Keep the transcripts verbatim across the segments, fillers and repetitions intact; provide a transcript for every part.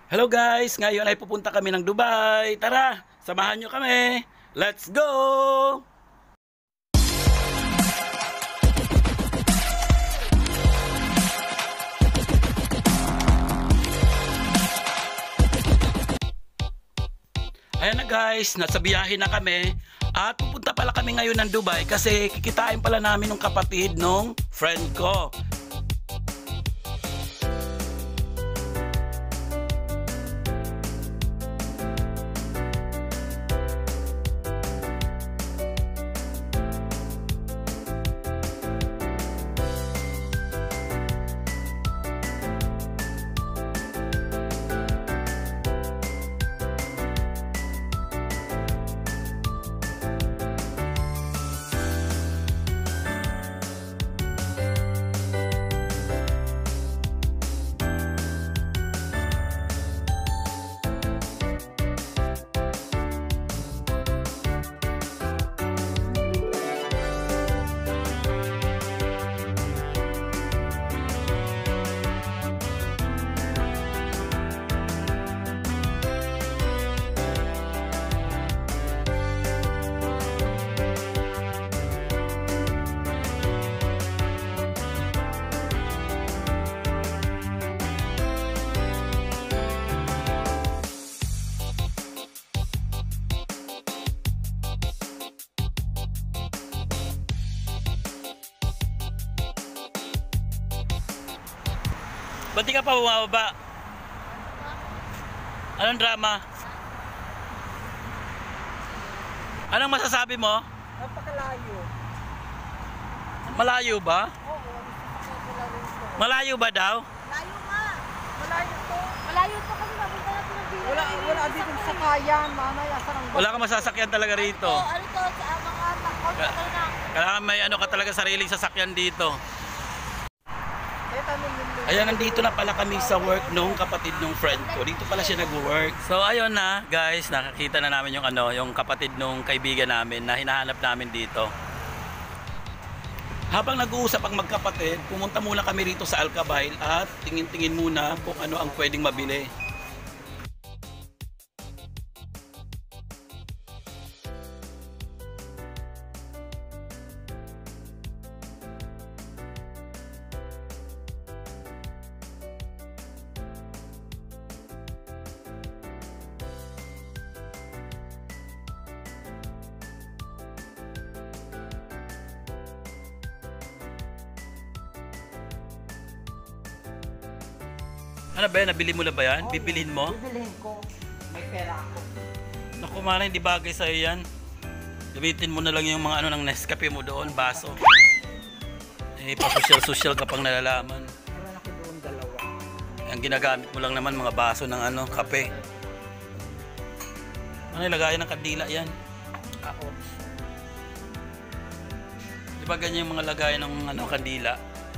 Hello guys, ngayon ay pupunta kami ng Dubai. Tara, samahan nyo kami. Let's go! Ayan na guys, nasa biyahe na kami. At pupunta pala kami ngayon ng Dubai kasi kikitain pala namin ng kapatid nung friend ko. Ba't di ka pa bumababa? Anong drama? Anong masasabi mo? Napakalayo. Malayo ba? Oo, Malayo ba daw? malayo nga. Malayo to. Malayo pa kasi papunta natin ng Bino. Wala, wala dito sa kayan, manay, asa ng Wala kang masasakyan talaga rito. Oh, ano to? Sa mga takot Ka- ka na. Kailangan may ano ka talaga sariling sasakyan dito. Eh, tanong yun yun. Ayan, nandito na pala kami sa work nung kapatid nung friend ko. Dito pala siya nag-work. So ayun na guys, nakakita na namin yung ano, yung kapatid nung kaibigan namin na hinahanap namin dito. Habang nag-uusap ang magkapatid, pumunta muna kami rito sa Alcabail at tingin-tingin muna kung ano ang pwedeng mabili. Ano ba yan? Nabili mo na ba yan? Bibilhin mo? Bibilihin ko. May pera ako. Naku mana, hindi bagay sa'yo yan. Gamitin mo na lang yung mga ano ng Nescafe mo doon, baso. Eh, pa-social-social ka pang nalalaman. Meron ako doon dalawa. Ang ginagamit mo lang naman mga baso ng ano, kape. Ano ilagayan ng kandila yan? Ako. Di ba ganyan yung mga lagayan ng ano, kandila?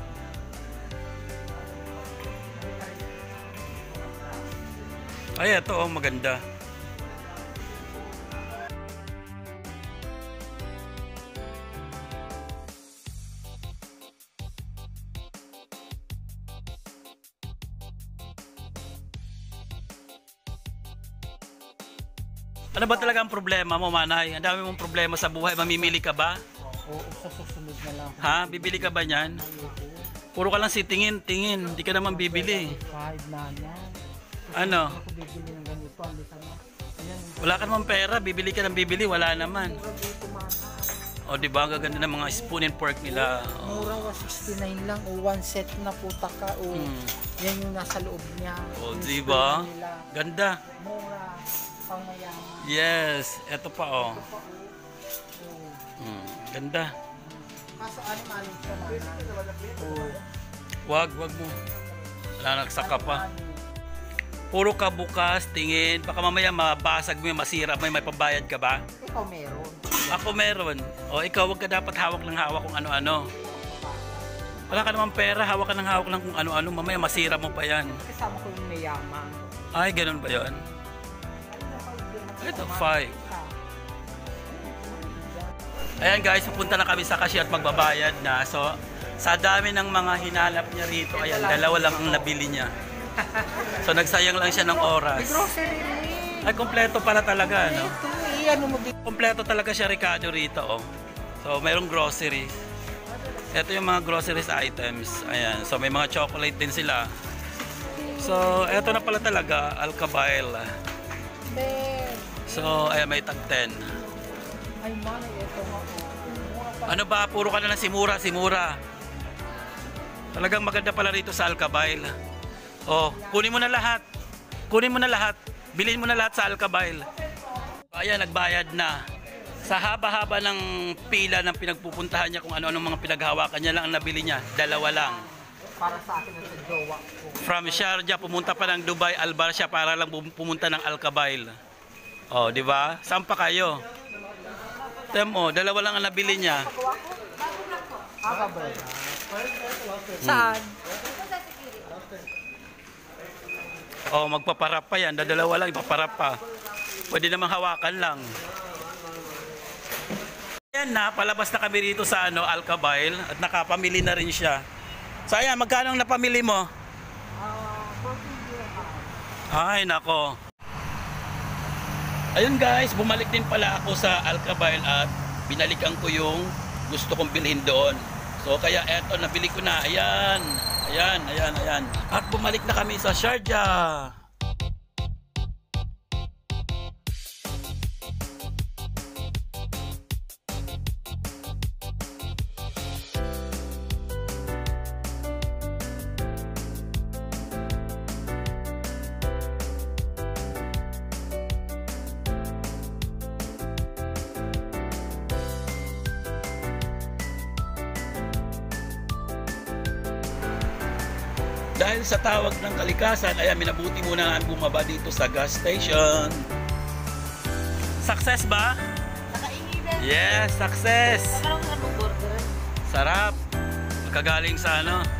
Ay, ito oh, maganda. Ano ba talaga ang problema mo, Manay? Ang dami mong problema sa buhay. Mamimili ka ba? Oo, sa susunod na lang. Ha? Bibili ka ba niyan? Puro ka lang si tingin, tingin. Hindi ka naman bibili. Kahit na yan. Ano? Ako bibili ng ganito. Hindi ka na. Ayan. Wala ka naman pera. Bibili ka ng bibili. Wala naman. Mura dito, mana. O, di ba? Ang gaganda ng mga spoon and pork nila. O, Mura wa sixty-nine lang. O one set na puta ka. O Hmm. yan yung nasa loob niya. O, Yung di spoon ba? nila. Ganda. Mura. Pangmayaman. Yes. Eto pa, oh. Ito pa, o. O. Hmm. Ganda. Kaso ano maling siya, mana? O. Wag, wag mo. Wala, nagsaka pa. Puro ka bukas, tingin. Baka mamaya mabasag mo, masira mo, may pabayad ka ba? Ikaw meron. Ako meron. O, ikaw, wag ka dapat hawak ng hawak kung ano-ano. Wala ka naman pera, hawak ka ng hawak lang kung ano-ano. Mamaya masira mo pa yan. Kasama ko yung mayaman. Ay, ganun ba yun? Ito, five. Ayan guys, pupunta na kami sa cashier at magbabayad na. So, sa dami ng mga hinalap niya rito, ayan, dalawa lang ang nabili niya. So nagsayang lang siya ng May oras. grocery rin. Ay, kompleto pala talaga, no? Ito eh, ano mo dito? Kompleto talaga siya, Ricardo, rito, oh. So, mayroong groceries. Ito yung mga groceries items. Ayan. So, may mga chocolate din sila. So, eto na pala talaga, Alcabail. Ben. So, ayan, may tag ten. Ay, manay, ito nga. Mura pa. Ano ba? Puro ka na ng simura, simura. Talagang maganda pala rito sa Alcabail. Oh, kunin mo na lahat. Kunin mo na lahat. Bilhin mo na lahat sa Alcabail. Ayan, nagbayad na. Sa haba-haba ng pila ng pinagpupuntahan niya kung ano-anong mga pinaghawakan niya lang ang nabili niya. Dalawa lang. Para sa akin at sa jowa ko. From Sharjah, pumunta pa ng Dubai, Al Barsha para lang bum- pumunta ng Alcabail. Oh, di ba? Saan pa kayo? Temo, dalawa lang ang nabili niya. Aka ba? Saan? Oh, magpaparap pa yan. Dadalawa lang, ipaparap pa. Pwede namang hawakan lang. Ayan na, palabas na kami rito sa ano, Alcabail at nakapamili na rin siya. So ayan, magkano ang napamili mo? Ay, nako. Ayun guys, bumalik din pala ako sa Alcabail at binalikan ko yung gusto kong bilhin doon. So kaya eto, nabili ko na. Ayan, ayan, ayan, ayan. At bumalik na kami sa Sharjah. Dahil sa tawag ng kalikasan, ayan, minabuti muna ang bumaba dito sa gas station. Success ba? Nakaingi din. Yes, success! Parang ano burger. Sarap. Kagaling sa ano,